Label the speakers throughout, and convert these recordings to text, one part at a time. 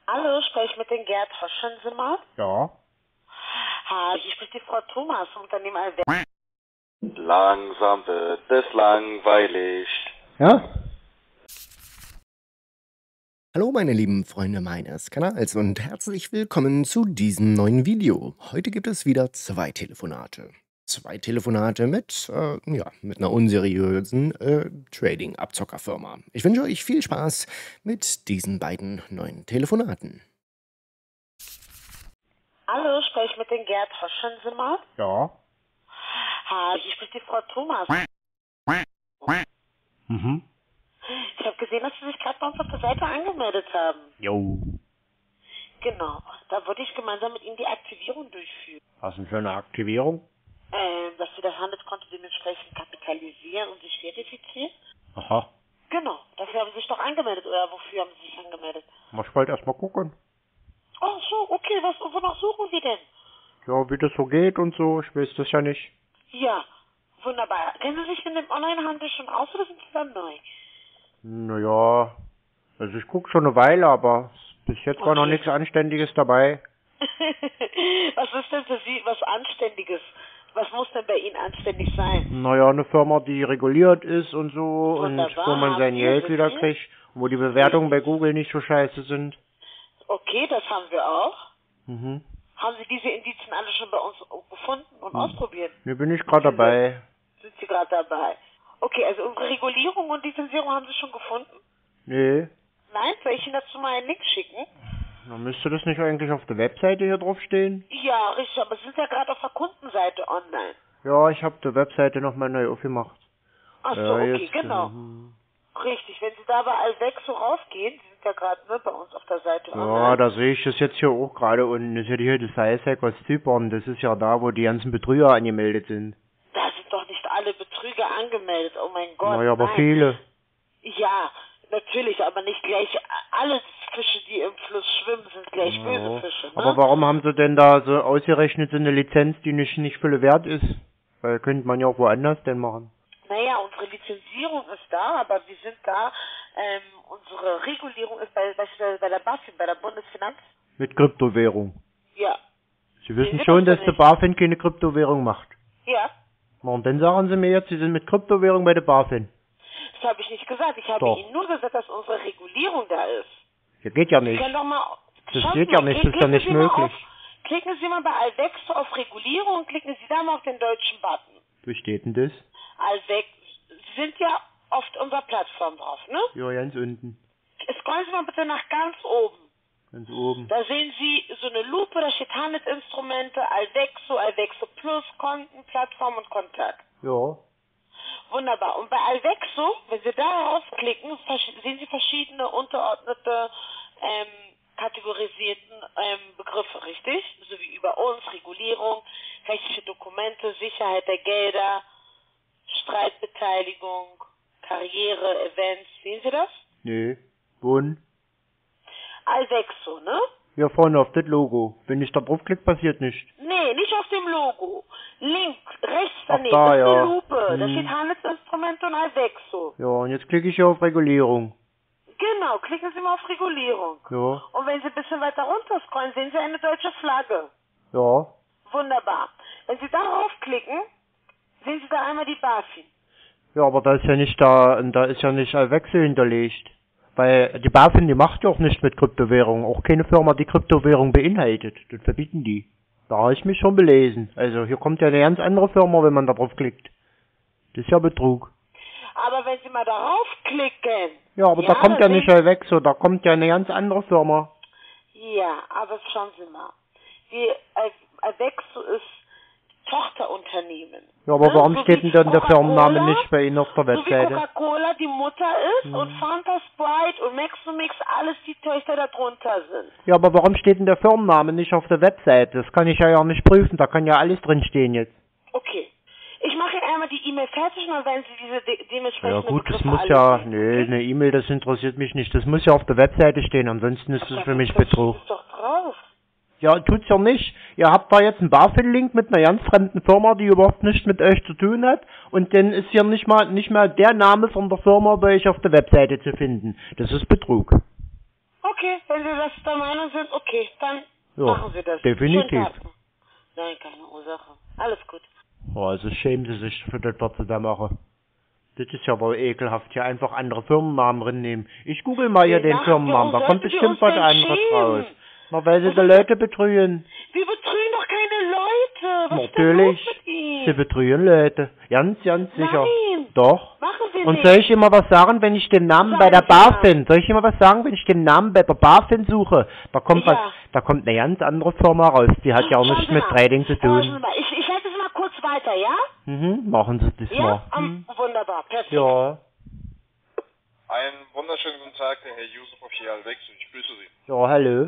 Speaker 1: Hallo, spreche ich mit den Gerd Hoschenzimmer?
Speaker 2: Ja.
Speaker 1: Hi, hier spricht die Frau Thomas vom Unternehmen Alweg.
Speaker 3: Langsam wird es langweilig.
Speaker 2: Ja?
Speaker 4: Hallo meine lieben Freunde meines Kanals und herzlich willkommen zu diesem neuen Video. Heute gibt es wieder zwei Telefonate. Zwei Telefonate mit einer unseriösen Trading-Abzockerfirma. Ich wünsche euch viel Spaß mit diesen beiden neuen Telefonaten.
Speaker 1: Hallo, spreche ich mit den Gerd Hoschenzimmer?
Speaker 2: Ja.
Speaker 1: Hi, hier spricht die Frau Thomas.
Speaker 2: Mhm.
Speaker 1: Ich habe gesehen, dass Sie sich gerade bei uns auf der Seite angemeldet haben.
Speaker 2: Jo.
Speaker 1: Genau, da wollte ich gemeinsam mit Ihnen die Aktivierung durchführen.
Speaker 2: Was denn für eine Aktivierung?
Speaker 1: Dass Sie das Handelskonto dementsprechend kapitalisieren und sich verifizieren.
Speaker 2: Aha.
Speaker 1: Genau, dafür haben Sie sich doch angemeldet, oder wofür haben Sie sich angemeldet?
Speaker 2: Ich wollte erst mal gucken.
Speaker 1: Ach so, okay, wonach suchen Sie denn?
Speaker 2: Ja, wie das so geht und so. Ich weiß das ja nicht.
Speaker 1: Ja, wunderbar. Kennen Sie sich in dem Onlinehandel schon aus oder sind Sie da neu?
Speaker 2: Naja, also ich gucke schon eine Weile, aber bis jetzt war noch
Speaker 1: Okay.
Speaker 2: nichts Anständiges dabei.
Speaker 1: Was ist denn für Sie was Anständiges? Was muss denn bei Ihnen anständig sein?
Speaker 2: Naja, eine Firma, die reguliert ist und so
Speaker 1: Wunderbar.
Speaker 2: und wo man sein
Speaker 1: Hier
Speaker 2: Geld
Speaker 1: sind
Speaker 2: wieder
Speaker 1: wir.
Speaker 2: kriegt und wo die Bewertungen bei Google nicht so scheiße sind.
Speaker 1: Okay, das haben wir auch.
Speaker 2: Mhm.
Speaker 1: Haben Sie diese Indizien alle schon bei uns gefunden und ausprobiert?
Speaker 2: Hier bin ich gerade dabei.
Speaker 1: Sind Sie gerade dabei? Okay, also unsere Regulierung und Lizenzierung haben Sie schon gefunden?
Speaker 2: Nee.
Speaker 1: Nein? Soll ich Ihnen dazu mal einen Link schicken?
Speaker 2: Dann müsste das nicht eigentlich auf der Webseite hier drauf stehen?
Speaker 1: Ja, richtig, aber Sie sind ja gerade auf der Kundenseite online.
Speaker 2: Ja, ich habe die Webseite nochmal neu aufgemacht.
Speaker 1: Ach so,
Speaker 2: Ja,
Speaker 1: okay,
Speaker 2: jetzt,
Speaker 1: genau. Richtig, wenn Sie da bei Alvexo raufgehen, Sie sind ja gerade bei uns auf der Seite
Speaker 2: Ja,
Speaker 1: online.
Speaker 2: da sehe ich das jetzt hier auch gerade unten. Das ist ja hier das ISAC aus Zypern. Das ist ja da, wo die ganzen Betrüger angemeldet sind.
Speaker 1: Da sind doch nicht alle Betrüger angemeldet, oh mein Gott.
Speaker 2: Naja, aber
Speaker 1: nein.
Speaker 2: viele.
Speaker 1: Ja, natürlich, aber nicht gleich alle Fische, die im Fluss schwimmen, sind gleich böse
Speaker 2: Ja.
Speaker 1: Fische, ne?
Speaker 2: Aber warum haben sie denn da so ausgerechnet so eine Lizenz, die nicht viel wert ist? Weil könnte man ja auch woanders denn machen.
Speaker 1: Naja, unsere Lizenzierung ist da, aber wir sind da, unsere Regulierung ist beispielsweise bei der BaFin, bei der Bundesfinanz.
Speaker 2: Mit Kryptowährung.
Speaker 1: Ja.
Speaker 2: Sie wissen
Speaker 1: Sie
Speaker 2: schon,
Speaker 1: das
Speaker 2: dass
Speaker 1: denn
Speaker 2: die BaFin keine Kryptowährung macht.
Speaker 1: Ja,
Speaker 2: Na, und dann sagen sie mir jetzt, sie sind mit Kryptowährung bei der BaFin.
Speaker 1: das habe ich nicht gesagt. Ich habe
Speaker 2: Doch.
Speaker 1: Ihnen nur gesagt, dass unsere Regulierung da ist.
Speaker 2: Ja, geht ja
Speaker 1: Sie
Speaker 2: nicht.
Speaker 1: können doch mal...
Speaker 2: Das
Speaker 1: Schauen
Speaker 2: geht
Speaker 1: Sie
Speaker 2: ja
Speaker 1: mal,
Speaker 2: nicht, das ist ja nicht
Speaker 1: klicken Sie mal
Speaker 2: möglich.
Speaker 1: klicken Sie mal bei Alvexo auf Regulierung und klicken Sie da mal auf den deutschen Button.
Speaker 2: Wie steht denn das?
Speaker 1: Alvex, Sie sind ja auf unserer Plattform drauf, ne?
Speaker 2: Ja, ganz unten.
Speaker 1: Scrollen Sie mal bitte nach ganz oben.
Speaker 2: Ganz oben.
Speaker 1: Da sehen Sie so eine Lupe, da steht Handelsinstrumente, Alvexo, Alvexo Plus, Konten, Plattform und Kontakt.
Speaker 2: Ja.
Speaker 1: Wunderbar. Und bei Alvexo, wenn Sie darauf klicken, sehen Sie verschiedene unterordnete, kategorisierten Begriffe, richtig? So wie über uns, Regulierung, rechtliche Dokumente, Sicherheit der Gelder, Streitbeteiligung, Karriere, Events. Sehen Sie das?
Speaker 2: Nee. Wohnen.
Speaker 1: Alvexo, ne?
Speaker 2: Ja, vorne auf das Logo. Wenn ich da draufklicke, passiert nichts.
Speaker 1: Nee, nicht auf dem Logo. Links, rechts
Speaker 2: Ach,
Speaker 1: daneben,
Speaker 2: da,
Speaker 1: das ist
Speaker 2: ja.
Speaker 1: eine Lupe. Da
Speaker 2: Hm.
Speaker 1: steht Handelsinstrumente und Alvexo.
Speaker 2: Ja, und jetzt klicke ich hier auf Regulierung.
Speaker 1: Genau, klicken Sie mal auf Regulierung.
Speaker 2: Ja.
Speaker 1: Und wenn Sie ein bisschen weiter runter scrollen, sehen Sie eine deutsche Flagge.
Speaker 2: Ja.
Speaker 1: Wunderbar. Wenn Sie darauf klicken, sehen Sie da einmal die BaFin.
Speaker 2: Ja, aber da ist ja nicht da ist ja nicht ein Wechsel hinterlegt. Weil die BaFin, die macht ja auch nicht mit Kryptowährung. Auch keine Firma, die Kryptowährung beinhaltet. Das verbieten die. Da habe ich mich schon belesen. Also hier kommt ja eine ganz andere Firma, wenn man da drauf klickt. Das ist ja Betrug.
Speaker 1: Aber wenn Sie mal darauf klicken...
Speaker 2: Ja, aber da kommt ja
Speaker 1: dann
Speaker 2: nicht
Speaker 1: sehen
Speaker 2: ein Wechsel, da kommt ja eine ganz andere Firma.
Speaker 1: Ja, aber schauen Sie mal. Die Alvexo ist Tochterunternehmen.
Speaker 2: Ja, aber
Speaker 1: Ne?
Speaker 2: warum
Speaker 1: So
Speaker 2: steht
Speaker 1: wie
Speaker 2: denn dann der
Speaker 1: Coca-Cola,
Speaker 2: Firmenname nicht bei Ihnen auf der
Speaker 1: So wie
Speaker 2: Webseite?
Speaker 1: Coca-Cola die Mutter ist und Fanta Sprite und Maximix alles die Töchter da drunter sind.
Speaker 2: Ja, aber warum steht denn der Firmenname nicht auf der Webseite? Das kann ich ja nicht prüfen, da kann ja alles drin stehen jetzt.
Speaker 1: Okay. Ich mache Ihnen einmal die E-Mail fertig und dann werden Sie diese dementsprechende
Speaker 2: Ja gut, das
Speaker 1: Begriffe
Speaker 2: muss
Speaker 1: alle
Speaker 2: ja,
Speaker 1: sehen,
Speaker 2: nee,
Speaker 1: okay?
Speaker 2: eine E-Mail, das interessiert mich nicht. Das muss ja auf der Webseite stehen, ansonsten ist das für mich
Speaker 1: Das
Speaker 2: Betrug.
Speaker 1: ist doch drauf.
Speaker 2: Ja, tut's ja nicht. Ihr habt da jetzt einen BaFin-Link mit einer ganz fremden Firma, die überhaupt nichts mit euch zu tun hat. Und dann ist hier nicht mal der Name von der Firma bei euch auf der Webseite zu finden. Das ist Betrug.
Speaker 1: Okay. Okay, wenn Sie das der Meinung sind, okay, dann
Speaker 2: Ja,
Speaker 1: machen Sie das.
Speaker 2: definitiv.
Speaker 1: Schönen Tag. Nein, keine Ursache. Alles gut.
Speaker 2: Oh, also schämen Sie sich für das, was Sie da machen. Das ist ja wohl ekelhaft, hier einfach andere Firmennamen drin nehmen. Ich google mal hier den Firmennamen, da kommt bestimmt was anderes raus. Na, weil Sie die Leute betrügen.
Speaker 1: Wir betrügen doch keine Leute. Was
Speaker 2: Natürlich,
Speaker 1: ist denn los mit Ihnen?
Speaker 2: Sie betrügen Leute. Ganz sicher.
Speaker 1: Nein.
Speaker 2: Doch.
Speaker 1: Machen Sie
Speaker 2: Und
Speaker 1: nicht.
Speaker 2: soll ich immer was sagen, wenn ich den Namen bei der BaFin, soll ich immer was sagen, wenn ich den Namen bei der BaFin suche? Da kommt
Speaker 1: Ja.
Speaker 2: da kommt eine ganz andere Firma raus, die hat ja auch
Speaker 1: Schauen
Speaker 2: nichts
Speaker 1: Sie
Speaker 2: mit
Speaker 1: mal.
Speaker 2: Trading zu
Speaker 1: Schauen Sie
Speaker 2: tun.
Speaker 1: mal. Ich leite es mal kurz weiter, ja?
Speaker 2: Machen Sie das
Speaker 1: Ja?
Speaker 2: mal.
Speaker 1: Wunderbar, perfekt.
Speaker 2: Ja.
Speaker 3: Einen wunderschönen guten Tag, der Herr Yusuf auf hier Alvexo. Ich grüße Sie.
Speaker 2: Ja, hallo.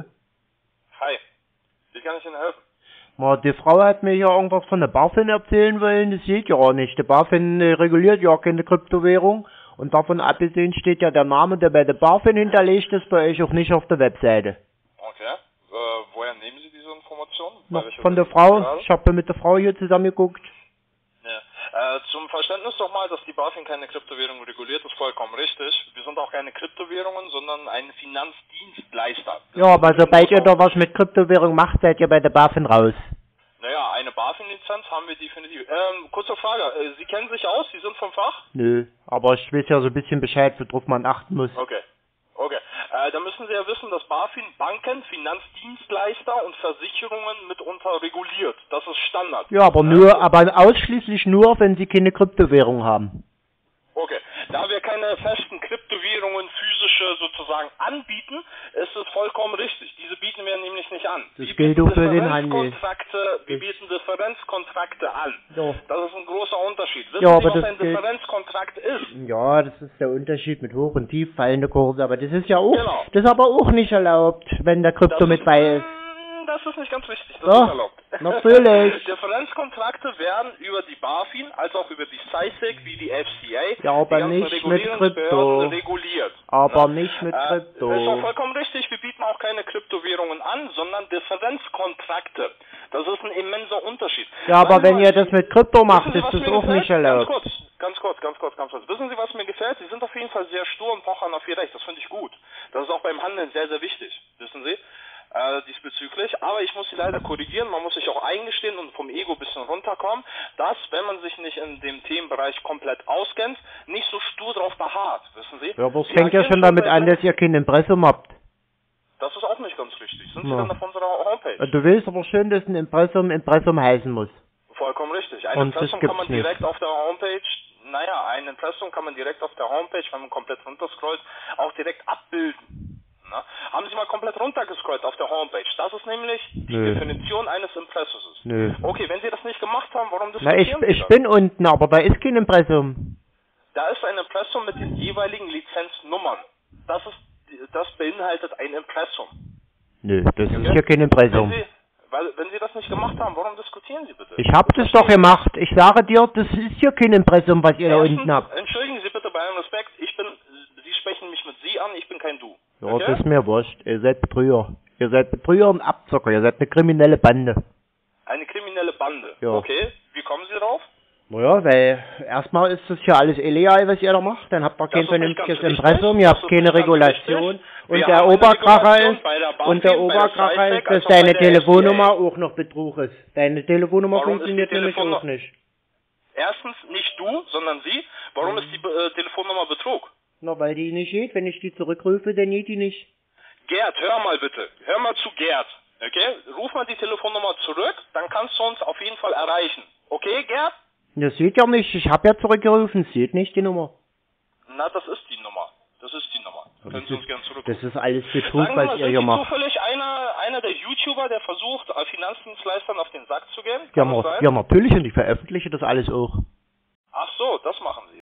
Speaker 3: Hi. Wie kann ich Ihnen helfen?
Speaker 2: Na, die Frau hat mir ja irgendwas von der BaFin erzählen wollen, das geht ja auch nicht. Die BaFin reguliert ja keine Kryptowährung und davon abgesehen steht ja der Name, der bei der BaFin hinterlegt ist, bei euch auch nicht auf der Webseite.
Speaker 3: Okay. Woher nehmen Sie diese Informationen?
Speaker 2: Na,
Speaker 3: Bei welcher
Speaker 2: von der
Speaker 3: Webseite
Speaker 2: Frau,
Speaker 3: gerade?
Speaker 2: ich habe mit der Frau hier zusammengeguckt.
Speaker 3: Ja. Zum Verständnis doch mal, dass die BaFin keine Kryptowährung reguliert, ist vollkommen richtig. Wir sind auch keine Kryptowährungen, sondern ein Finanzdienstleister.
Speaker 2: Ja, aber sobald ihr da was mit Kryptowährung macht, seid ihr bei der BaFin raus.
Speaker 3: Naja, eine BaFin-Lizenz haben wir definitiv. Kurze Frage, Sie kennen sich aus, Sie sind vom Fach?
Speaker 2: Nö, aber ich weiß ja so ein bisschen Bescheid, worauf man achten muss.
Speaker 3: Okay. Okay. Da müssen Sie ja wissen, dass BaFin Banken, Finanzdienstleister und Versicherungen mitunter reguliert. Das ist Standard.
Speaker 2: Ja, aber ausschließlich nur, wenn sie keine Kryptowährung haben.
Speaker 3: Okay. Da wir keine festen Kryptowährungen physische sozusagen anbieten, ist es vollkommen richtig. Diese bieten wir nämlich nicht an.
Speaker 2: Das
Speaker 3: Wir
Speaker 2: gilt
Speaker 3: bieten
Speaker 2: auch für den Handel.
Speaker 3: Wir bieten Differenzkontrakte an.
Speaker 2: Ja.
Speaker 3: Das ist ein großer Unterschied. Wissen
Speaker 2: Ja,
Speaker 3: Sie,
Speaker 2: aber
Speaker 3: was
Speaker 2: das
Speaker 3: ein
Speaker 2: gilt-
Speaker 3: Differenzkontrakt ist?
Speaker 2: Ja, das ist der Unterschied mit hoch und tief fallende Kurse, aber das ist ja auch,
Speaker 3: Genau.
Speaker 2: das ist aber auch nicht erlaubt, wenn der Krypto mit bei ist.
Speaker 3: Das ist nicht ganz richtig. Das
Speaker 2: Doch,
Speaker 3: ist erlaubt.
Speaker 2: natürlich.
Speaker 3: Differenzkontrakte werden über die BaFin als auch über die CySEC wie die FCA,
Speaker 2: Ja, aber
Speaker 3: die ganzen
Speaker 2: nicht mit
Speaker 3: Regulierungsbehörden
Speaker 2: Krypto.
Speaker 3: reguliert.
Speaker 2: Aber
Speaker 3: Ne?
Speaker 2: nicht mit
Speaker 3: Ist auch
Speaker 2: Krypto.
Speaker 3: vollkommen richtig. Wir bieten auch keine Kryptowährungen an, sondern Differenzkontrakte. Das ist ein immenser Unterschied.
Speaker 2: Ja, aber
Speaker 3: Sagen Sie
Speaker 2: wenn
Speaker 3: mal,
Speaker 2: ihr das mit Krypto macht,
Speaker 3: wissen Sie,
Speaker 2: ist
Speaker 3: was
Speaker 2: das
Speaker 3: mir
Speaker 2: auch
Speaker 3: gefällt?
Speaker 2: nicht erlaubt.
Speaker 3: Ganz kurz. Wissen Sie, was mir gefällt? Sie sind auf jeden Fall sehr stur und pochern auf Ihr Recht. Das finde ich gut. Das ist auch beim Handeln sehr, sehr wichtig. Wissen Sie? Diesbezüglich. Aber ich muss Sie leider korrigieren. Man muss sich auch eingestehen und vom Ego ein bisschen runterkommen, dass, wenn man sich nicht in dem Themenbereich komplett auskennt, nicht so stur drauf beharrt. Wissen Sie?
Speaker 2: Ja, aber es
Speaker 3: Sie
Speaker 2: fängt ja
Speaker 3: agieren
Speaker 2: schon damit
Speaker 3: bei-
Speaker 2: an, dass ihr kein Impressum habt.
Speaker 3: Das ist auch nicht ganz richtig. Sind Sie
Speaker 2: Ja.
Speaker 3: dann auf unserer Homepage?
Speaker 2: Du willst aber schön, dass ein Impressum heißen muss.
Speaker 3: Vollkommen richtig. Ein
Speaker 2: Und das
Speaker 3: Impressum kann man
Speaker 2: gibt's
Speaker 3: direkt
Speaker 2: nicht.
Speaker 3: auf der Homepage, ein Impressum kann man direkt auf der Homepage, wenn man komplett runterscrollt, auch direkt abbilden. Na? Haben Sie mal komplett runtergescrollt auf der Homepage. Das ist nämlich die
Speaker 2: Nö.
Speaker 3: Definition eines Impressus.
Speaker 2: Nö.
Speaker 3: Okay, wenn Sie das nicht gemacht haben, warum
Speaker 2: Na,
Speaker 3: diskutieren Sie
Speaker 2: ich
Speaker 3: das?
Speaker 2: bin unten, aber da ist kein Impressum.
Speaker 3: Da ist ein Impressum mit den jeweiligen Lizenznummern. Das beinhaltet ein Impressum.
Speaker 2: Nö, das ist hier kein Impressum.
Speaker 3: Wenn Sie das nicht gemacht haben, warum diskutieren Sie bitte?
Speaker 2: Ich hab das doch gemacht. Ich sage dir, das ist hier kein Impressum, was ihr da
Speaker 3: Erstens,
Speaker 2: unten habt.
Speaker 3: Entschuldigen Sie bitte bei allem Respekt, Sie sprechen mich mit Sie an, ich bin kein Du.
Speaker 2: Ja,
Speaker 3: Okay?
Speaker 2: das ist mir wurscht. Ihr seid Betrüger. Ihr seid Betrüger und Abzocker. Ihr seid eine kriminelle Bande.
Speaker 3: Eine kriminelle Bande.
Speaker 2: Ja.
Speaker 3: Okay, wie kommen Sie drauf?
Speaker 2: Naja, weil erstmal ist das ja alles illegal, was ihr da macht. Dann habt ihr kein
Speaker 3: Das ist nicht
Speaker 2: vernünftiges
Speaker 3: ganz richtig.
Speaker 2: Impressum, ihr
Speaker 3: Das
Speaker 2: habt
Speaker 3: ist
Speaker 2: keine
Speaker 3: nicht ganz
Speaker 2: Regulation.
Speaker 3: richtig.
Speaker 2: Und
Speaker 3: Wir
Speaker 2: der
Speaker 3: haben eine
Speaker 2: Oberkracher
Speaker 3: Regulation
Speaker 2: ist,
Speaker 3: bei der BaFin,
Speaker 2: und der
Speaker 3: bei der
Speaker 2: Oberkracher
Speaker 3: CySEC,
Speaker 2: ist, dass
Speaker 3: als auch bei
Speaker 2: deine
Speaker 3: der
Speaker 2: Telefonnummer
Speaker 3: FCA.
Speaker 2: auch noch Betrug ist. Deine Telefonnummer
Speaker 3: Warum ist
Speaker 2: funktioniert
Speaker 3: die
Speaker 2: nämlich
Speaker 3: Telefonnummer-
Speaker 2: auch nicht.
Speaker 3: Erstens nicht du, sondern Sie. Warum ist die Telefonnummer Betrug?
Speaker 2: Na, weil die nicht geht. Wenn ich die zurückrufe, dann geht die nicht.
Speaker 3: Gerd, hör mal bitte. Hör mal zu Gerd. Okay? Ruf mal die Telefonnummer zurück, dann kannst du uns auf jeden Fall erreichen. Okay, Gerd?
Speaker 2: Das sieht ja nicht. Ich habe ja zurückgerufen. Sieht nicht die Nummer.
Speaker 3: Na, das ist die Nummer. Können Sie uns gerne zurückrufen.
Speaker 2: Das ist alles Betrug,
Speaker 3: Sagen Sie mal,
Speaker 2: was ihr
Speaker 3: sind
Speaker 2: hier
Speaker 3: Sie
Speaker 2: macht.
Speaker 3: zufällig einer der YouTuber, der versucht, Finanzdienstleistern auf den Sack zu gehen?
Speaker 2: Ja,
Speaker 3: Kann das sein?
Speaker 2: ja, natürlich. Und ich veröffentliche das alles auch.
Speaker 3: Ach so, das machen Sie.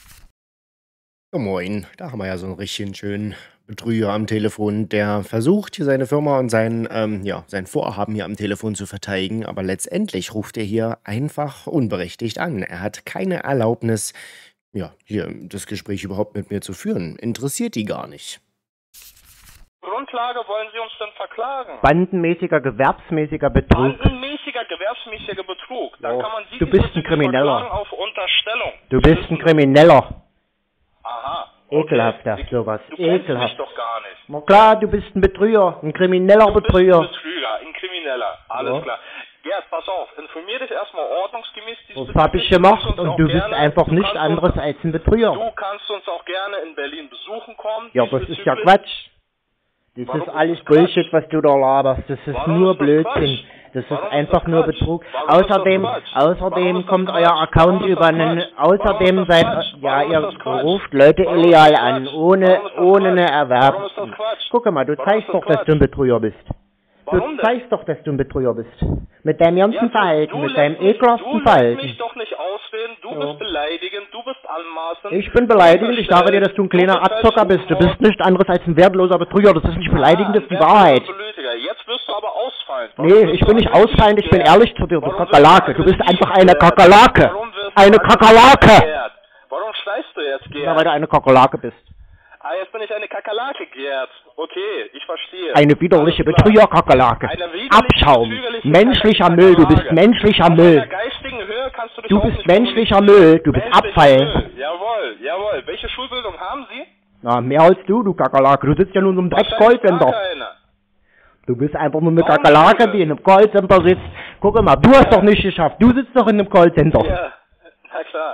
Speaker 4: Ja, moin, da haben wir ja so einen richtig schönen Betrüger am Telefon, der versucht, hier seine Firma und sein Vorhaben hier am Telefon zu verteidigen, aber letztendlich ruft er hier einfach unberechtigt an. Er hat keine Erlaubnis, ja, hier das Gespräch überhaupt mit mir zu führen. Interessiert die gar nicht.
Speaker 3: Grundlage wollen Sie uns denn verklagen?
Speaker 2: Bandenmäßiger, gewerbsmäßiger Betrug.
Speaker 3: Bandenmäßiger, gewerbsmäßiger Betrug. Dann
Speaker 2: Oh,
Speaker 3: kann man Sie
Speaker 2: du bist ein
Speaker 3: diesbezüglich
Speaker 2: Krimineller.
Speaker 3: verklagen auf Unterstellung.
Speaker 2: Du bist ein Krimineller.
Speaker 3: Aha.
Speaker 2: Ekelhafter,
Speaker 3: Sie-
Speaker 2: sowas.
Speaker 3: Du kennst
Speaker 2: Ekelhaft.
Speaker 3: mich doch gar nicht.
Speaker 2: Na klar, du bist ein Betrüger, ein krimineller Betrüger.
Speaker 3: Du bist ein Betrüger, ein Krimineller, alles klar. Gerd, pass auf, informier dich erstmal ordnungsgemäß.
Speaker 2: Das habe ich gemacht und du bist einfach nichts anderes als ein Betrüger.
Speaker 3: Du kannst uns auch gerne in Berlin besuchen kommen.
Speaker 2: Ja, das ist ja Quatsch. Das ist alles Bullshit, was du da laberst. Das ist nur Blödsinn. Das ist einfach nur Betrug. Außerdem kommt euer Account über einen, außerdem seid, ja, ihr ruft Leute illegal an, ohne eine Erwerb. Guck mal, du zeigst doch, dass du ein Betrüger bist. Du zeigst doch, dass du ein Betrüger bist. Mit deinem ganzen Verhalten, mit deinem ekelhaften Verhalten.
Speaker 3: Du lässt mich doch nicht ausreden, du bist beleidigend, du bist anmaßend.
Speaker 2: Ich bin beleidigend, ich sage dir, dass du ein kleiner Abzocker bist. Du bist nichts anderes als ein wertloser Betrüger. Das ist nicht beleidigend, das ist die Wahrheit.
Speaker 3: Jetzt wirst du aber ausfallen.
Speaker 2: Nee, ich bin nicht ausfallend, ich bin ehrlich zu dir, du Kakerlake. Du bist einfach eine Kakerlake. Eine Kakerlake!
Speaker 3: Warum schreist du jetzt, Gerd?
Speaker 2: Ja, weil du eine Kakerlake bist.
Speaker 3: Ah, jetzt bin ich eine Kakerlake, Gerd. Okay, ich verstehe.
Speaker 2: Eine widerliche Betrüger-Kakerlake. Abschaum. Menschlicher Müll, du bist menschlicher Müll. Du bist menschlicher Müll, du bist Abfall.
Speaker 3: Jawohl. Welche Schulbildung haben Sie?
Speaker 2: Na, mehr als du Kakerlake. Du sitzt ja nur in einem Drecks-Callcenter. Du bist einfach nur eine Kakerlake, die in einem Callcenter sitzt. Guck mal, du hast doch nichts geschafft. Du sitzt doch in einem Callcenter.
Speaker 3: Ja, na klar.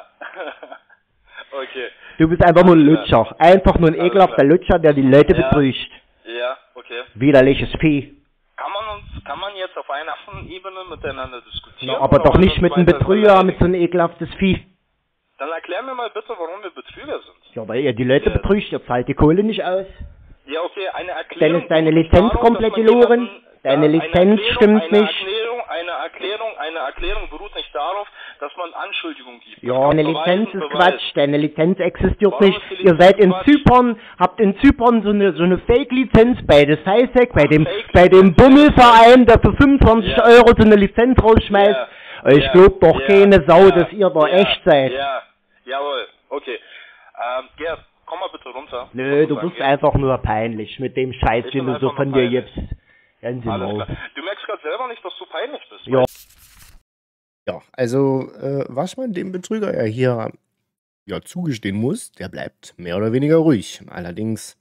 Speaker 3: Okay.
Speaker 2: Du bist einfach nur ein Lutscher. Einfach nur ein ekelhafter Lutscher, der die Leute betrügt.
Speaker 3: Ja, okay.
Speaker 2: Widerliches Vieh.
Speaker 3: Kann man jetzt auf einer Ebene miteinander diskutieren?
Speaker 2: Na, aber doch nicht mit einem Betrüger, mit so einem ekelhaftes Vieh.
Speaker 3: Dann erklär mir mal bitte, warum wir Betrüger sind.
Speaker 2: Ja, weil ihr die Leute betrügt, ihr zahlt die Kohle nicht aus.
Speaker 3: Ja, okay, eine Erklärung.
Speaker 2: Dann ist deine Lizenz komplett verloren. Deine Lizenz stimmt nicht.
Speaker 3: Eine Erklärung beruht nicht darauf, dass man Anschuldigungen gibt.
Speaker 2: Ja, eine Lizenz ist Quatsch. Deine Lizenz existiert nicht. Ihr seid in Zypern, habt in Zypern so eine Fake-Lizenz bei der SciSec, bei dem Bummelverein, der für 25 € so eine Lizenz rausschmeißt. Ich glaub doch keine Sau, dass ihr da echt seid.
Speaker 3: Ja, jawohl, okay. Gerd, komm mal bitte runter.
Speaker 2: Nö, du bist einfach nur peinlich mit dem Scheiß, den du so von dir gibst. Ganz genau.
Speaker 3: Du merkst gerade selber nicht, dass du peinlich bist.
Speaker 2: Ja.
Speaker 4: Ja, also was man dem Betrüger ja hier zugestehen muss, der bleibt mehr oder weniger ruhig. Allerdings,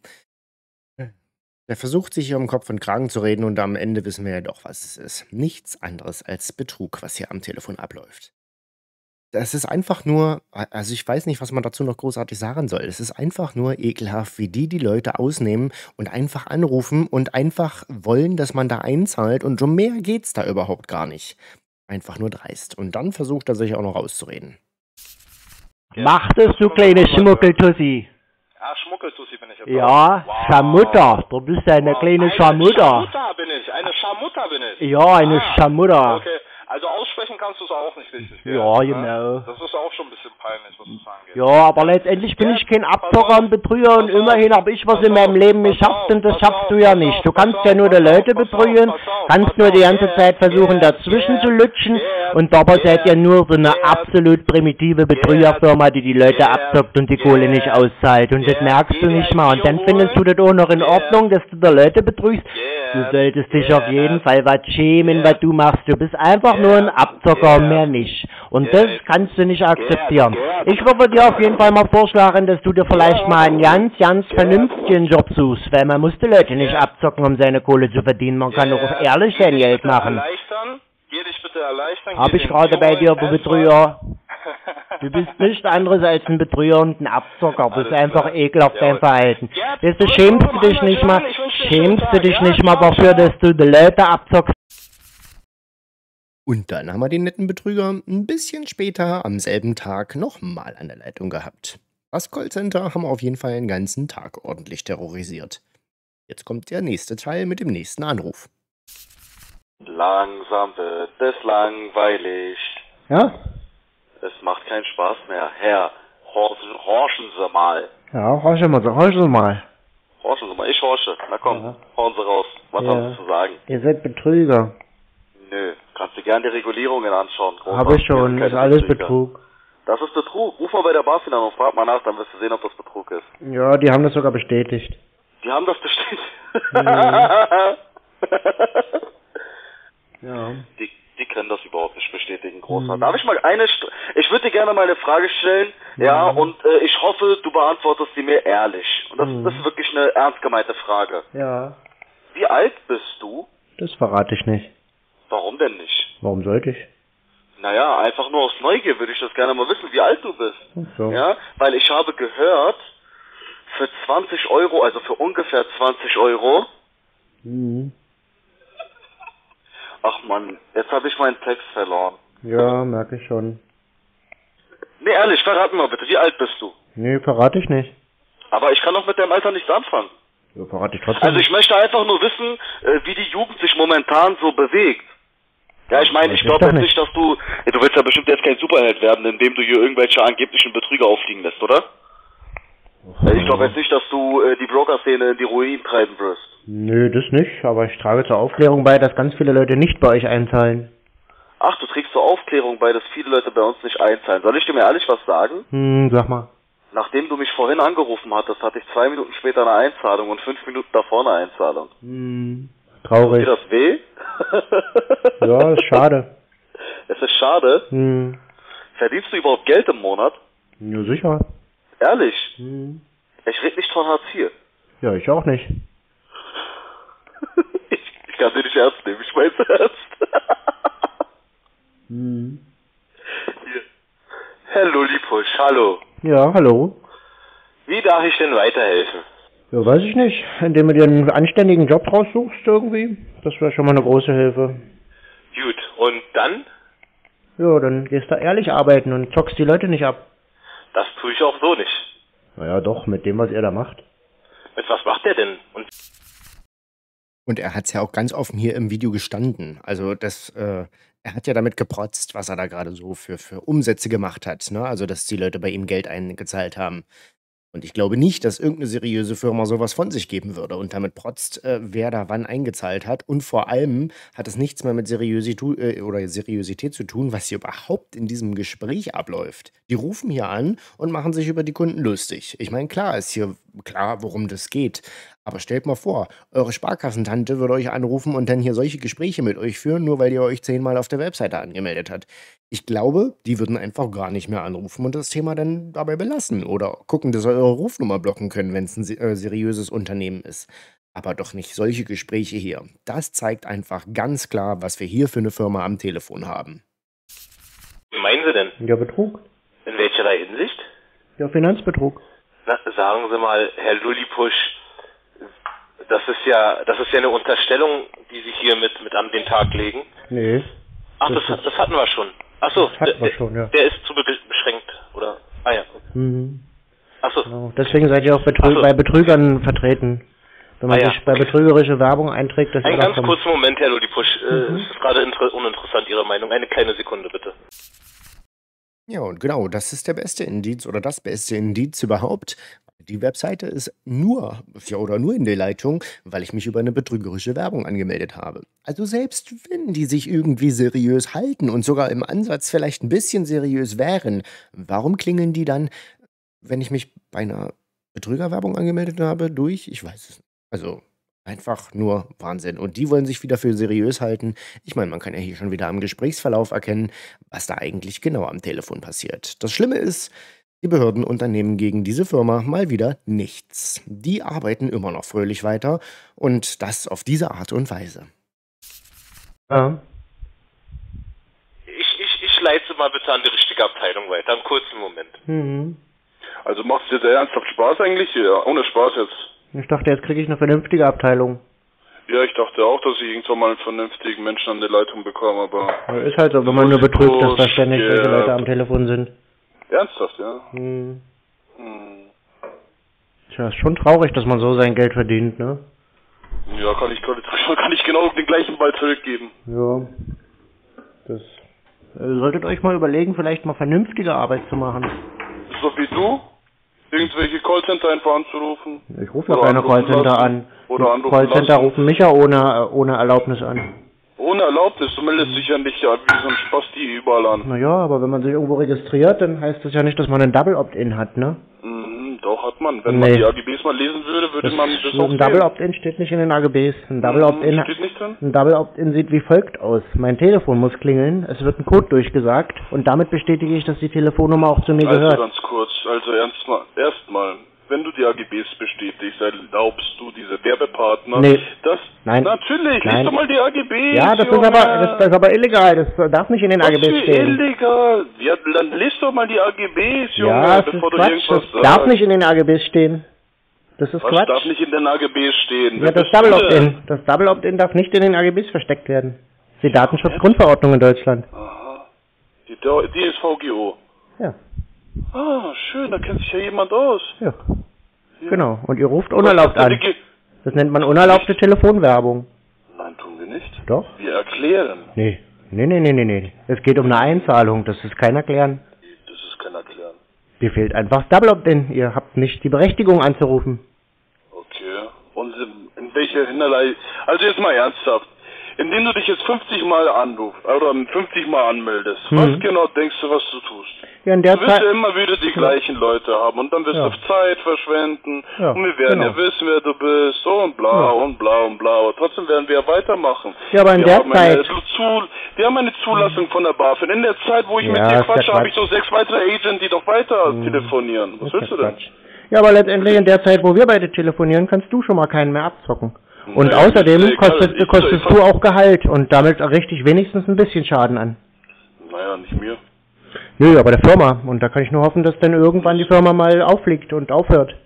Speaker 4: der versucht sich hier um Kopf und Kragen zu reden und am Ende wissen wir ja doch, was es ist. Nichts anderes als Betrug, was hier am Telefon abläuft. Das ist einfach nur, also ich weiß nicht, was man dazu noch großartig sagen soll. Es ist einfach nur ekelhaft, wie die Leute ausnehmen und einfach anrufen und einfach wollen, dass man da einzahlt und um mehr geht's da überhaupt gar nicht. Einfach nur dreist. Und dann versucht er sich auch noch rauszureden.
Speaker 2: Mach das, du kleine Schmuckeltussi.
Speaker 3: Ah, Schmuckeltussi bin ich jetzt.
Speaker 2: Ja, wow. Scharmutter. Du bist eine kleine Scharmutter.
Speaker 3: Eine Scharmutter bin ich.
Speaker 2: Ja, eine Scharmutter.
Speaker 3: Okay. Also aussprechen kannst du es auch nicht richtig.
Speaker 2: Ja, genau.
Speaker 3: Das ist auch schon ein bisschen peinlich, was es angeht.
Speaker 2: Ja, aber letztendlich bin ich kein Abzocker und Betrüger und immerhin habe ich was in meinem Leben geschafft und das schaffst du ja nicht. Du kannst ja nur die Leute betrügen, kannst nur die ganze Zeit versuchen dazwischen zu lutschen und dabei seid ihr nur so eine absolut primitive Betrügerfirma, die die Leute abzockt und die Kohle nicht auszahlt und das merkst du nicht mal und dann findest du das auch noch in Ordnung, dass du da Leute betrügst. Du solltest dich auf jeden Fall was schämen, was du machst. Du bist einfach nur ein Abzocker, mehr nicht. Und das kannst du nicht akzeptieren. Ich würde dir auf jeden Fall mal vorschlagen, dass du dir vielleicht mal einen ganz vernünftigen Job suchst, weil man muss die Leute nicht abzocken, um seine Kohle zu verdienen. Man kann auch ehrlich sein Geld machen.
Speaker 3: Geh dich bitte erleichtern.
Speaker 2: Hab ich gerade bei dir, du Betrüger. Du bist nichts anderes als ein Betrüger und ein Abzocker. Du bist einfach ekelhaft dein Verhalten. Schämst du dich nicht mal dafür, dass du die Leute abzockst?
Speaker 4: Und dann haben wir den netten Betrüger ein bisschen später am selben Tag nochmal an der Leitung gehabt. Das Callcenter haben wir auf jeden Fall den ganzen Tag ordentlich terrorisiert. Jetzt kommt der nächste Teil mit dem nächsten Anruf.
Speaker 5: Langsam wird es langweilig.
Speaker 2: Ja?
Speaker 5: Es macht keinen Spaß mehr. Herr, horchen Sie mal.
Speaker 2: Ja, horchen Sie mal.
Speaker 5: Horchen Sie mal, ich horche. Na komm, hauen Sie raus. Was haben Sie zu sagen?
Speaker 2: Ihr seid Betrüger.
Speaker 5: Nö, kannst du gern die Regulierungen anschauen.
Speaker 2: Habe ich schon, ist alles Betrug.
Speaker 5: Das ist Betrug. Ruf mal bei der BaFin an und frag mal nach, dann wirst du sehen, ob das Betrug ist.
Speaker 2: Ja, die haben das sogar bestätigt.
Speaker 5: Die haben das bestätigt? Ja. Die können das überhaupt nicht bestätigen, Großer. Darf ich mal ich würde dir gerne mal eine Frage stellen, ja, und ich hoffe, du beantwortest sie mir ehrlich. Und das ist wirklich eine ernst gemeinte Frage.
Speaker 2: Ja.
Speaker 5: Wie alt bist du?
Speaker 2: Das verrate ich nicht.
Speaker 5: Warum denn nicht?
Speaker 2: Warum sollte ich?
Speaker 5: Naja, einfach nur aus Neugier würde ich das gerne mal wissen, wie alt du bist.
Speaker 2: Ach so.
Speaker 5: Ja, weil ich habe gehört, für 20 €, also für ungefähr 20 €.
Speaker 2: Mhm.
Speaker 5: Ach Mann, jetzt habe ich meinen Text verloren.
Speaker 2: Ja, merke ich schon.
Speaker 5: Nee, ehrlich, verrat mir mal bitte, wie alt bist du?
Speaker 2: Nee, verrate ich nicht.
Speaker 5: Aber ich kann doch mit deinem Alter nichts anfangen.
Speaker 2: Ja, verrate ich trotzdem
Speaker 5: Also
Speaker 2: nicht.
Speaker 5: ich möchte einfach nur wissen, wie die Jugend sich momentan so bewegt. Ja, ich meine, ich
Speaker 2: Weiß ich
Speaker 5: glaube
Speaker 2: doch
Speaker 5: jetzt
Speaker 2: nicht.
Speaker 5: nicht, dass du... Ja, du willst ja bestimmt jetzt kein Superheld werden, indem du hier irgendwelche angeblichen Betrüger auffliegen lässt, oder? Ja, ich glaube jetzt nicht, dass du die Broker-Szene in die Ruin treiben wirst.
Speaker 2: Nö, das nicht, aber ich trage zur Aufklärung bei, dass ganz viele Leute nicht bei euch einzahlen.
Speaker 5: Ach, du trägst zur Aufklärung bei, dass viele Leute bei uns nicht einzahlen. Soll ich dir mal ehrlich was sagen?
Speaker 2: Sag mal.
Speaker 5: Nachdem du mich vorhin angerufen hattest, hatte ich 2 Minuten später eine Einzahlung und 5 Minuten davor eine Einzahlung. Tut
Speaker 2: Traurig.
Speaker 5: dir das weh?
Speaker 2: Ja, ist schade.
Speaker 5: Es ist schade. Verdienst du überhaupt Geld im Monat?
Speaker 2: Ja, sicher.
Speaker 5: Ehrlich? Ich rede nicht von Hartz IV.
Speaker 2: Ja, ich auch nicht.
Speaker 5: Ich kann dich nicht ernst nehmen, ich mein's ernst. Hier. Herr Lullipusch, hallo.
Speaker 2: Ja, hallo.
Speaker 5: Wie darf ich denn weiterhelfen?
Speaker 2: Ja, weiß ich nicht. Indem du dir einen anständigen Job raussuchst irgendwie. Das wäre schon mal eine große Hilfe.
Speaker 5: Gut, und dann?
Speaker 2: Ja, dann gehst du ehrlich arbeiten und zockst die Leute nicht ab.
Speaker 5: Das tue ich auch so nicht.
Speaker 2: Naja, doch, mit dem, was ihr da macht.
Speaker 5: Mit was macht er denn?
Speaker 4: Und er hat es ja auch ganz offen hier im Video gestanden. Also er hat ja damit geprotzt, was er da gerade so für Umsätze gemacht hat. Ne? Also dass die Leute bei ihm Geld eingezahlt haben. Und ich glaube nicht, dass irgendeine seriöse Firma sowas von sich geben würde und damit protzt, wer da wann eingezahlt hat. Und vor allem hat es nichts mehr mit Seriosität zu tun, was hier überhaupt in diesem Gespräch abläuft. Die rufen hier an und machen sich über die Kunden lustig. Ich meine, klar ist hier klar, worum das geht. Aber stellt mal vor, eure Sparkassentante würde euch anrufen und dann hier solche Gespräche mit euch führen, nur weil ihr euch 10-mal auf der Webseite angemeldet habt. Ich glaube, die würden einfach gar nicht mehr anrufen und das Thema dann dabei belassen oder gucken, dass sie eure Rufnummer blocken können, wenn es ein seriöses Unternehmen ist. Aber doch nicht solche Gespräche hier. Das zeigt einfach ganz klar, was wir hier für eine Firma am Telefon haben.
Speaker 5: Wie meinen Sie denn?
Speaker 2: Ja, Betrug.
Speaker 5: In welcherlei Hinsicht?
Speaker 2: Ja, Finanzbetrug.
Speaker 5: Na, sagen Sie mal, Herr Lullipusch, das ist ja eine Unterstellung, die Sie hier mit an den Tag legen.
Speaker 2: Nee.
Speaker 5: Ach, das hatten wir schon. Ach so,
Speaker 2: Das hatten wir schon, ja.
Speaker 5: Der ist zu beschränkt, oder? Ah ja. Ach so.
Speaker 2: Genau. Deswegen seid ihr auch
Speaker 5: Ach so.
Speaker 2: bei Betrügern vertreten. Wenn man
Speaker 5: Ah ja,
Speaker 2: sich bei
Speaker 5: okay.
Speaker 2: betrügerische Werbung einträgt, dass
Speaker 5: Einen
Speaker 2: ihr da
Speaker 5: ganz
Speaker 2: kommt.
Speaker 5: kurzen Moment, Herr Lullipusch. Es ist gerade uninteressant, Ihre Meinung. Eine kleine Sekunde, bitte.
Speaker 4: Ja, und genau, das ist der beste Indiz oder das beste Indiz überhaupt. Die Webseite ist nur in der Leitung, weil ich mich über eine betrügerische Werbung angemeldet habe. Also selbst wenn die sich irgendwie seriös halten und sogar im Ansatz vielleicht ein bisschen seriös wären, warum klingeln die dann, wenn ich mich bei einer Betrügerwerbung angemeldet habe, durch? Ich weiß es nicht. Also einfach nur Wahnsinn. Und die wollen sich wieder für seriös halten. Ich meine, man kann ja hier schon wieder am Gesprächsverlauf erkennen, was da eigentlich genau am Telefon passiert. Das Schlimme ist, die Behörden unternehmen gegen diese Firma mal wieder nichts. Die arbeiten immer noch fröhlich weiter und das auf diese Art und Weise.
Speaker 2: Ja.
Speaker 5: Ich leite mal bitte an die richtige Abteilung weiter. Einen kurzen Moment.
Speaker 3: Also macht es jetzt ernsthaft Spaß eigentlich? Ja, ohne Spaß jetzt.
Speaker 2: Ich dachte, jetzt kriege ich eine vernünftige Abteilung.
Speaker 3: Ja, ich dachte auch, dass ich irgendwann mal einen vernünftigen Menschen an der Leitung bekomme, aber...
Speaker 2: Ja, ist halt so, wenn man nur betrügt, dass da ständig solche Leute am Telefon sind.
Speaker 3: Ernsthaft, ja?
Speaker 2: Tja, ist schon traurig, dass man so sein Geld verdient, ne?
Speaker 3: Ja, kann ich genau den gleichen Ball zurückgeben.
Speaker 2: Ja. Das solltet euch mal überlegen, vielleicht mal vernünftige Arbeit zu machen.
Speaker 3: So wie du? Irgendwelche Callcenter einfach anzurufen?
Speaker 2: Ich rufe ja keine Callcenter an.
Speaker 3: Oder
Speaker 2: Die Callcenter rufen mich ja ohne Erlaubnis an.
Speaker 3: Ohne Erlaubnis? Du meldest dich ja nicht wie so ein Spasti überall an.
Speaker 2: Naja, aber wenn man sich irgendwo registriert, dann heißt das ja nicht, dass man einen Double Opt-in hat, ne?
Speaker 3: Doch, hat man. Wenn man die AGBs mal lesen würde, würde man das auch
Speaker 2: ein Double Opt-in steht nicht in den AGBs. Ein Double Opt-in
Speaker 3: steht nicht
Speaker 5: Opt-in?
Speaker 2: Ein Double Opt-in sieht wie folgt aus. Mein Telefon muss klingeln, es wird ein Code durchgesagt und damit bestätige ich, dass die Telefonnummer auch zu mir
Speaker 5: Also
Speaker 2: gehört.
Speaker 5: ganz kurz, also erstmal, wenn du die AGBs bestätigst, erlaubst du diese Werbepartner,
Speaker 2: Nee.
Speaker 5: das...
Speaker 2: Nein.
Speaker 5: Natürlich,
Speaker 2: Nein.
Speaker 5: lies doch mal die AGBs,
Speaker 2: Ja, das ist aber illegal, das darf nicht in den
Speaker 5: Was
Speaker 2: AGBs
Speaker 5: für
Speaker 2: stehen.
Speaker 5: illegal? Ja, dann lies doch mal die AGBs, Junge,
Speaker 2: Ja, das ist
Speaker 5: bevor du
Speaker 2: Quatsch,
Speaker 5: irgendwas
Speaker 2: das
Speaker 5: sagst.
Speaker 2: darf nicht in den AGBs stehen. Das ist
Speaker 5: Was
Speaker 2: Quatsch.
Speaker 5: darf nicht in den AGBs stehen?
Speaker 2: Ja,
Speaker 5: Wer
Speaker 2: das
Speaker 5: bist du
Speaker 2: Double
Speaker 5: denn?
Speaker 2: Opt-in. Das Double Opt-in darf nicht in den AGBs versteckt werden. Die Datenschutzgrundverordnung in Deutschland.
Speaker 5: Aha. Die DSVGO.
Speaker 2: Ja,
Speaker 5: Ah, schön, da kennt sich ja jemand aus.
Speaker 2: ja. Genau. Und ihr ruft unerlaubt an. Das nennt man unerlaubte Telefonwerbung.
Speaker 5: Nein, tun wir nicht.
Speaker 2: Doch?
Speaker 5: Wir erklären.
Speaker 2: Nee. Nee. Es geht um eine Einzahlung, das ist kein Erklären.
Speaker 5: Das ist kein Erklären.
Speaker 2: Dir fehlt einfach das Double Opt-in. Ihr habt nicht die Berechtigung anzurufen.
Speaker 5: Okay. Und in welcher Hinterlei... Also jetzt mal ernsthaft. Indem du dich jetzt 50 Mal anrufst, oder 50 Mal anmeldest, was genau denkst du, was du tust?
Speaker 2: Ja, in der
Speaker 5: Du wirst
Speaker 2: Zeit...
Speaker 5: ja immer wieder die gleichen Leute haben und dann wirst
Speaker 2: Ja.
Speaker 5: du Zeit verschwenden
Speaker 2: Ja,
Speaker 5: und wir werden
Speaker 2: genau.
Speaker 5: ja wissen, wer du bist und bla
Speaker 2: Ja.
Speaker 5: und bla und bla. Aber trotzdem werden wir ja weitermachen.
Speaker 2: Ja, aber in
Speaker 5: wir
Speaker 2: der
Speaker 5: haben
Speaker 2: Zeit-
Speaker 5: wir haben eine Zulassung von der BaFin. In der Zeit, wo ich mit
Speaker 2: Ja,
Speaker 5: dir
Speaker 2: ist ja
Speaker 5: quatsche, habe ich
Speaker 2: Quatsch.
Speaker 5: so 6 weitere Agents, die doch weiter telefonieren. Was willst du denn?
Speaker 2: Quatsch. Ja, aber letztendlich in der Zeit, wo wir beide telefonieren, kannst du schon mal keinen mehr abzocken. Und
Speaker 5: Naja,
Speaker 2: außerdem
Speaker 5: ist egal. Ich-
Speaker 2: kostest du auch Gehalt und damit richte ich wenigstens ein bisschen Schaden an.
Speaker 5: Naja, nicht mir.
Speaker 2: Nö, aber der Firma. Und da kann ich nur hoffen, dass dann irgendwann die Firma mal auffliegt und aufhört.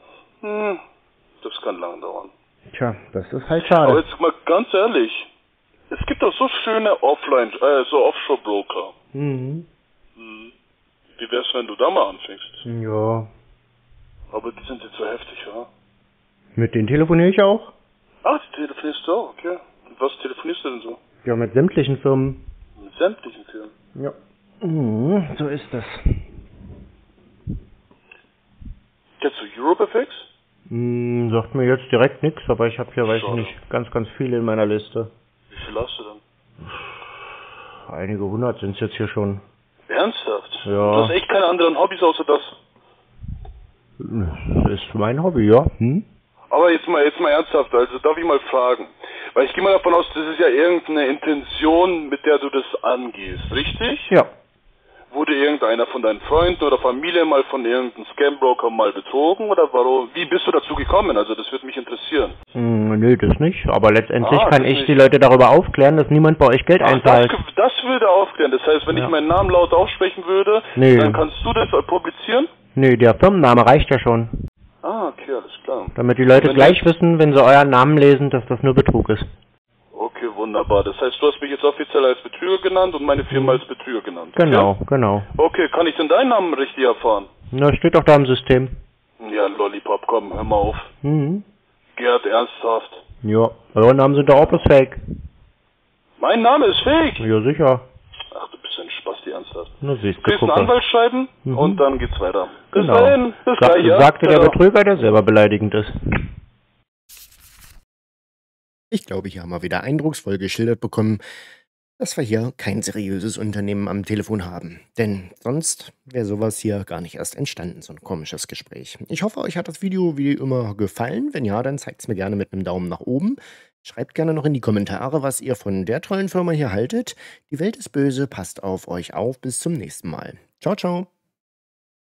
Speaker 5: Das kann lang dauern.
Speaker 2: Tja, das ist halt
Speaker 5: Aber
Speaker 2: schade.
Speaker 5: jetzt mal ganz ehrlich, es gibt doch so schöne so Offshore-Broker.
Speaker 2: Mhm.
Speaker 5: Wie wär's, wenn du da mal anfängst?
Speaker 2: Ja,
Speaker 5: Aber die sind jetzt so heftig, ja?
Speaker 2: mit denen telefoniere ich auch.
Speaker 5: Ach, die telefonierst du auch, okay. Und was telefonierst du denn so?
Speaker 2: Ja, mit sämtlichen Firmen.
Speaker 5: Mit sämtlichen Firmen.
Speaker 2: Ja. Mhm, so ist das.
Speaker 5: Kennst du Europafix?
Speaker 2: Sagt mir jetzt direkt nichts, aber ich habe hier, weiß ich
Speaker 5: Schade.
Speaker 2: nicht, ganz viele in meiner Liste.
Speaker 5: Wie viel hast du denn?
Speaker 2: Einige hundert sind es jetzt hier schon.
Speaker 5: Ernsthaft?
Speaker 2: Ja.
Speaker 5: Du hast echt keine anderen Hobbys außer das.
Speaker 2: Das ist mein Hobby, ja. Hm?
Speaker 5: Aber jetzt mal ernsthaft, also darf ich mal fragen? Weil ich gehe mal davon aus, das ist ja irgendeine Intention, mit der du das angehst, richtig?
Speaker 2: Ja.
Speaker 5: Wurde irgendeiner von deinen Freunden oder Familie mal von irgendeinem Scambroker mal betrogen oder warum? Wie bist du dazu gekommen? Also das würde mich interessieren.
Speaker 2: Nö, das nicht. Aber letztendlich
Speaker 5: Ah,
Speaker 2: kann
Speaker 5: das
Speaker 2: ich
Speaker 5: nicht.
Speaker 2: die Leute darüber aufklären, dass niemand bei euch Geld einzahlt.
Speaker 5: Das würde aufklären. Das heißt, wenn
Speaker 2: Ja.
Speaker 5: ich meinen Namen laut aussprechen würde,
Speaker 2: Nee.
Speaker 5: dann kannst du das publizieren?
Speaker 2: Nö, der Firmenname reicht ja schon.
Speaker 5: Ah, okay, alles klar.
Speaker 2: Damit die Leute
Speaker 5: Wenn
Speaker 2: gleich wissen, wenn sie euren Namen lesen, dass das nur Betrug ist.
Speaker 5: Okay, wunderbar. Das heißt, du hast mich jetzt offiziell als Betrüger genannt und meine Firma als Betrüger genannt.
Speaker 2: Genau,
Speaker 5: Okay?
Speaker 2: genau.
Speaker 5: Okay, kann ich denn deinen Namen richtig erfahren?
Speaker 2: Na, steht doch da im System.
Speaker 5: Ja, Lollipop, komm, hör mal auf.
Speaker 2: Mhm.
Speaker 5: Gerd, ernsthaft.
Speaker 2: Ja, eure Namen sind doch auch bloß fake.
Speaker 5: Mein Name ist fake.
Speaker 2: Ja, sicher.
Speaker 5: Ach, du bist ein Spasti, ernsthaft.
Speaker 2: Na, siehst
Speaker 5: Du
Speaker 2: du,
Speaker 5: kriegst einen
Speaker 2: guck mal.
Speaker 5: Anwalt schreiben und dann geht's weiter. Bis
Speaker 2: Genau.
Speaker 5: dahin, bis gleich, ja?
Speaker 2: Sagte der
Speaker 5: Ciao.
Speaker 2: Betrüger, der selber beleidigend ist.
Speaker 4: Ich glaube, hier haben wir wieder eindrucksvoll geschildert bekommen, dass wir hier kein seriöses Unternehmen am Telefon haben. Denn sonst wäre sowas hier gar nicht erst entstanden, so ein komisches Gespräch. Ich hoffe, euch hat das Video wie immer gefallen. Wenn ja, dann zeigt es mir gerne mit einem Daumen nach oben. Schreibt gerne noch in die Kommentare, was ihr von der tollen Firma hier haltet. Die Welt ist böse, passt auf euch auf. Bis zum nächsten Mal. Ciao, ciao.